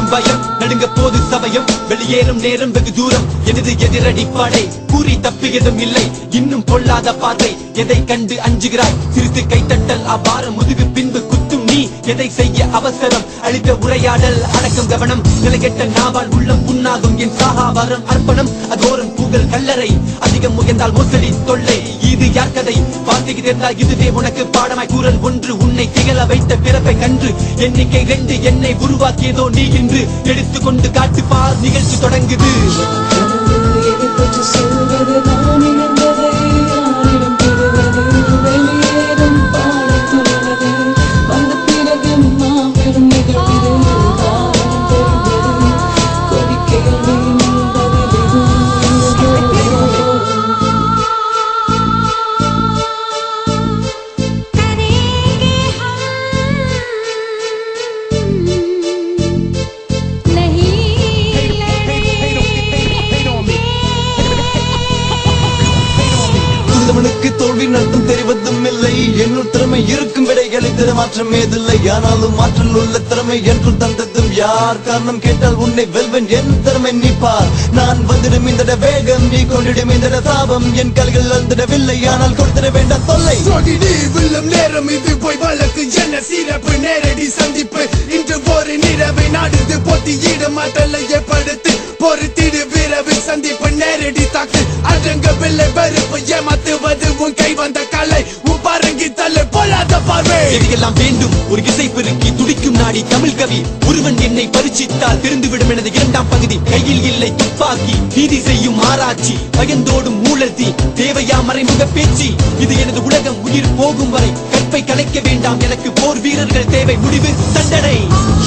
நெஞ்சிலும் பயம் நடுங்க போது சமயம் வெளியேறும் நேரம் வெகு தூரம் எனது எதிரடி பாடை கூறி தப்பியதும் இல்லை இன்னும் பொல்லாத பார்வை எதை கண்டு அஞ்சுகிறாய் சிறிது கைத்தட்டல் அபாரம் முதுகு பின்பு குத்தும் நீ எதை செய்ய அவசரம் அளித்த உரையாடல் அடக்கம் கவனம் நிலைகெட்ட நாவால் உள்ளம் புண்ணாகும் என் சாகாவரம் அர்ப்பணம் அதோரம் பூகல் கல்லறை அதிகம் முயன்றால் மோசடி தொல்லை இது யார் கதை வார்த்தைக்கு தெரிந்தால் இதுவே உனக்கு பாடமாய் கூறல் ஒன்று உன்னை திகழ வைத்த பிறப்பை கன்று எண்ணிக்கை 2 என்னை உருவாக்கியதோ நீ என்று எடுத்துக்கொண்டு காட்டுப்பார் நிகழ்ச்சி தொடங்குது தோல்வி நடத்தும் தெரிவதும் இல்லை என்னுள் திறமை இருக்கும் விடைகளை தர மாற்றம் ஏதில்லை ஆனாலும் மாற்றல் உள்ள திறமை எனக்குள் தந்ததும் யார் காரணம் கேட்டால் உன்னை வெல்வன் என் திறமை நீ பார் நான் வந்துடும் இந்த வேகம் நீ கொண்டிடும் இந்த சாபம் என் கல்கள் வந்துடவில்லை ஆனால் கொடுத்திட வேண்டாம் தொல்லை வில்லும் நேரம் இது போய் வழக்கு என்ன சிறப்பு நேரடி சந்திப்பு இன்று ஒரு நிறவை நாடுது போட்டியிட மாற்றலை ஏற்படுத்து பொறுத்திடு விரைவில் சந்திப்பு நேரடி தாக்கு அடங்கவில்லை வெறுப்பு ஏமாத்துவது உன் கை வந்த கலை உன் பாருங்கி தலை போலாத பார்வை எல்லாம் வேண்டும் ஒரு இசை பெருக்கி துடிக்கும் நாடி தமிழ் கவி ஒருவன் என்னை பரிசித்தால் தெரிந்துவிடும் எனது 2ஆம் பகுதி கையில் இல்லை துப்பாக்கி நீதி செய்யும் ஆராய்ச்சி பயந்தோடும் மூலத்தி தேவையா மறைமுக பேச்சு இது எனது உலகம் உயிர் போகும் வரை கற்பை கலைக்க வேண்டாம் எனக்கு போர் வீரர்கள் தேவை முடிவு தண்டனை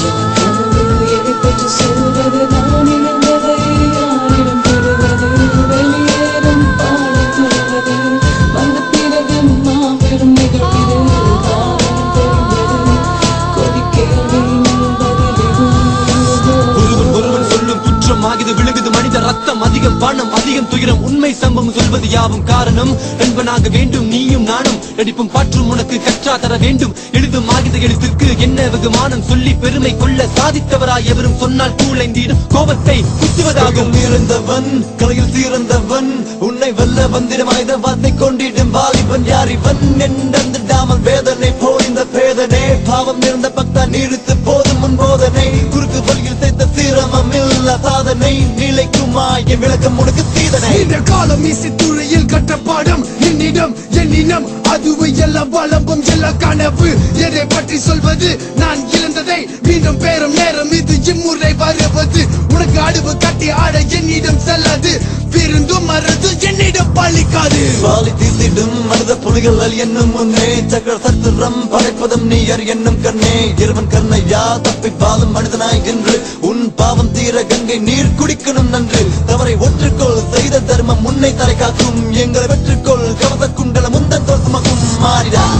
விழுகுது மனித ரத்தம் அதிகம் பணம் அதிகம் துயரம் உண்மை சம்பவம் சொல்வது யாவும் காரணம் நண்பனாக வேண்டும் நீயும் நானும் நடிப்பும் பாற்றும் உனக்கு கற்றா தர வேண்டும் எழுதும் ஆகித எழுத்திற்கு என்ன வெகுமானம் சொல்லி பெருமை கொள்ள சாதித்தவராய் எவரும் சொன்னால் கூளைந்திடும் கோபத்தை குத்துவதாகும் இருந்தவன் கலையில் தீர்ந்தவன் உன்னை வெல்ல வந்திடும் ஆயுத வார்த்தை கொண்டிடும் வாலிபன் யார் இவன் என்றிடாமல் வேதனை போல் இந்த பேதனை பாவம் இருந்த பக்தா நிறுத்து போதும் முன் போதனை குறுக்கு வழியில் சேர்த்த சீரமம் இல்ல சாதனை நிலைக்குமா என் விளக்கம் உனக்கு சீதனை இந்த காலம் இசைத்துறையில் கட்ட பாடம் என்னிடம் என்னினம் அதுவை எல்லாம் வளம்பும் எல்லா கனவு எதை பற்றி சொல்வது நான் இழந்ததை மீண்டும் பேரும் நேரம் இது இம்முறை வருவது உனக்கு அடுவு கட்டி ஆட என்னிடம் செல்லாது விருந்தும் மருந்து என்னிடம் பழிக்காது வாலி தீர்த்திடும் மனித புலிகள் என்னும் முன்னே சக்கர சத்துரம் படைப்பதும் நீயர் என்னும் கண்ணே இருவன் கண்ணையா தப்பி பாலும் மனிதனாய் என்று உன் பாவம் தீர கங்கை நீர் குடிக்கணும் நன்று தவறை ஒற்றுக்கொள் செய்த தர்மம் முன்னை தலை காக்கும் எங்களை வெற்றுக்கொள் கவச குண்டல முந்தன் தோல் சுமக்கும் மாறிடா